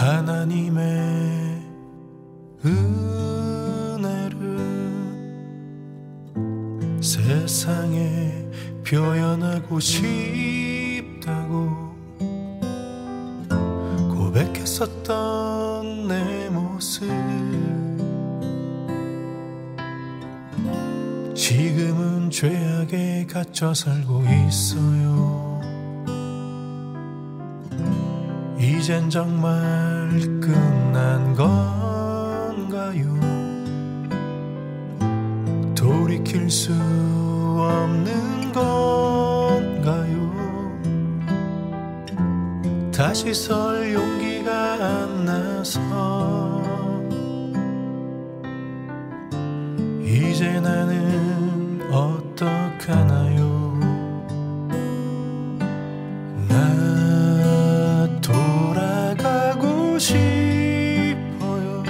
하나님의 은혜를 세상에 표현하고 싶다고 고백했었던 내 모습, 지금은 죄악에 갇혀 살고 있어요. 이젠 정말 끝난 건가요? 돌이킬 수 없는 건가요? 다시 설 용기가 안 나서 이제 나는 어떡하나요? 나 돌아가고 싶어요.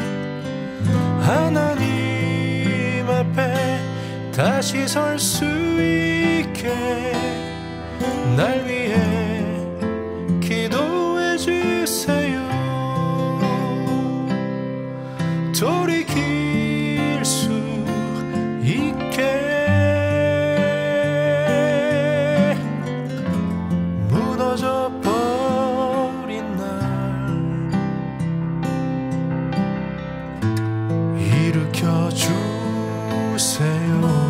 하나님 앞에 다시 설 수 있게 날 위해 기도해 주세요. 돌이킬 수 있게 무너져 버린 날 일으켜 주세요.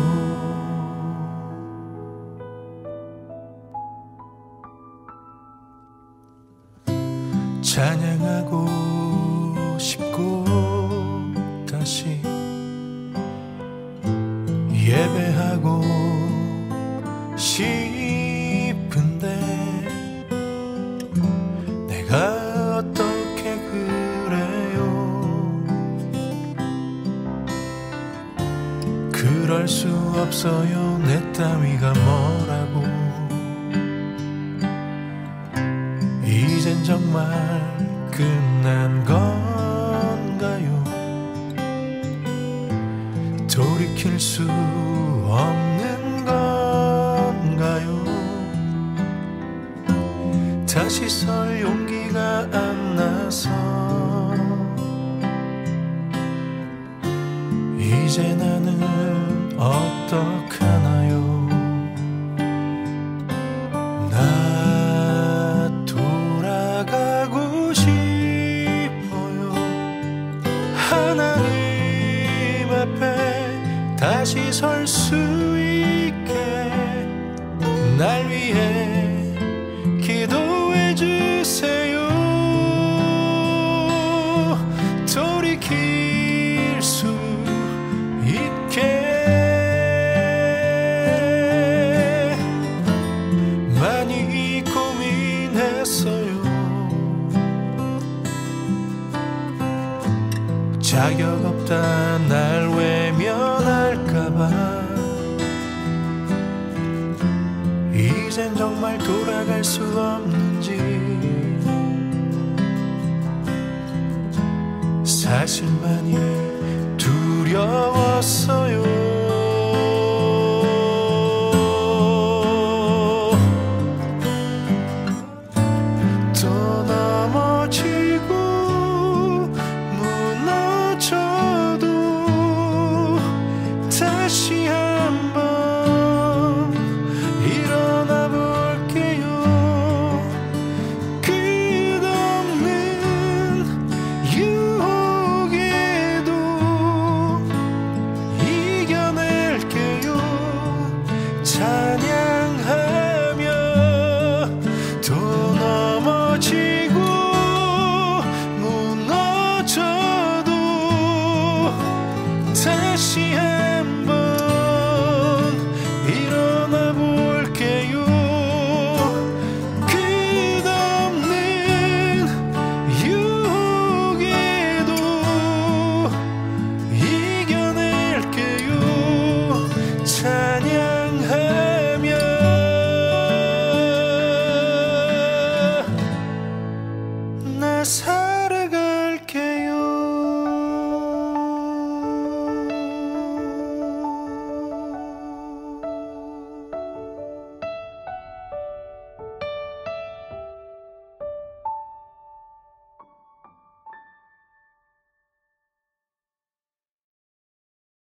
찬양하고 싶고 다시 예배하고 싶은데 내가 어떻게 그래요? 그럴 수 없어요. 내 따위가 뭐라고. 이젠 정말 끝난 건가요? 돌이킬 수 없는 건가요? 다시 설 용기가 안 나서 이제 나는 어떡하나요? 다시 설 수 있게 날 위해 기도해 주세요. 돌이킬 수 있게 많이 고민했어요. 자격 없다 날 외면할까봐 이젠 정말 돌아갈 수 없는지 사실 많이 두려웠어요.